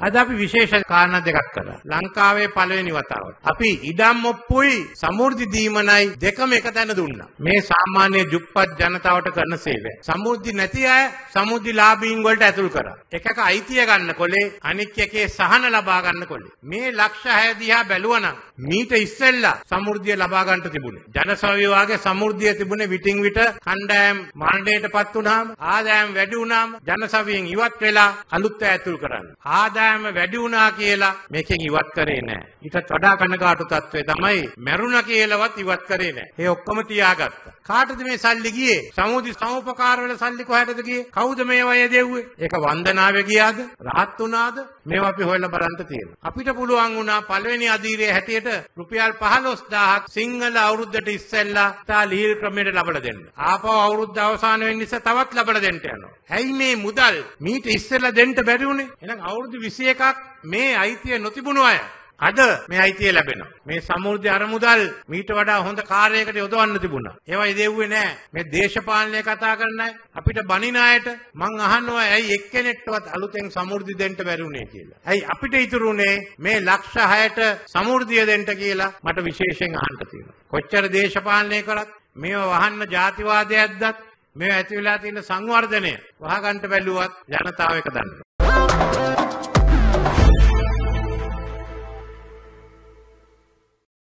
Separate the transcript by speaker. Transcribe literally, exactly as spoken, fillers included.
Speaker 1: අද අපි විශේෂ කාරණා දෙකක් කළා. ලංකාවේ පළවෙනි වතාවට අපි ඉඩම් ඔප්පුයි සමෘද්ධි දීමනයි දෙකම එක තැන දුන්නා. මේ සාමාන්‍ය දුප්පත් ජනතාවට කරන සේවය. සමෘද්ධි නැති අය සමෘද්ධි ලාභීන් වලට ඇතුල් කරා. එකක අයිතිය ගන්නකොලේ අනික් එකේ සහන ලබා ගන්නකොලේ. මේ ලක්ෂ හය දිහා බැලුවනම් මීට ඉස්සෙල්ලා සමෘද්ධිය ලබා ගන්නට තිබුණේ. ජනසේවා විභාගයේ සමෘද්ධිය තිබුණේ විටින් විට කණ්ඩායම් මරණයටපත් වුණාම ආදායම් වැඩි වුණාම ජනසේවයෙන් ඉවත් වෙලා අලුත් ඇතුල් කරන්න. ආදායම වැඩි වුණා කියලා මේකෙන් ඉවත් කරේ නැහැ. ඊටත් වඩා කනගාටු තත්ත්වය තමයි මරුණා කියලාවත් ඉවත් කරේ නැහැ. ඒ ඔක්කොම තියාගත්තා. කාටද මේ සල්ලි ගියේ? සමුදි සමුපකාර වල සල්ලි කොහෙටද ගියේ? කවුද මේවා යෙදෙව්වේ? ඒක වන්දනාවේ ගියාද? රහත් වුණාද? මේවා අපි හොයලා බලන්න තියෙනවා. අපිට පුළුවන් වුණා පළවෙනි අධීරයේ හැටියට රුපියල් පහළොස් දහසක් සිංහල අවුරුද්දට ඉස්සෙල්ලා තා ලීල් ක්‍රමයට ලබලා දෙන්න. ආපහු අවුරුද්ද අවසන් වෙන්න ඉස්සෙල්ලා තවත් ලබලා දෙන්න යනවා. ඇයි මේ මුදල් මීට ඉස්සෙල්ලා දෙන්න බැරි වුණේ? එහෙනම් අවුරුදු විසි එකක් මේ අයිතිය නොතිබුණු අය අද මේ අයිතිය ලැබෙනවා. මේ සමෘද්ධි අරමුදල් මීට වඩා හොඳ කාර්යයකට යොදවන්න තිබුණා. ඒවා ඉදෙව්වේ නැහැ. මේ දේශපාලනය කතා කරන අය අපිට බනින අයට මං අහනවා ඇයි එක්කෙනෙක්ටවත් අලුතෙන් සමෘද්ධි දෙන්න බැරි වුණේ කියලා. ඇයි අපිට ඉතුරුනේ මේ ලක්ෂ හයට සමෘද්ධිය දෙන්න කියලා මට විශේෂයෙන් අහන්න තියෙනවා. කොච්චර දේශපාලනය කරත් මේව වහන්න ජාතිවාදය ඇද්දත් මේ ඇති වෙලා තියෙන සංවර්ධනය වහගන්න බැලුවත් ජනතාව එක දන්නවා.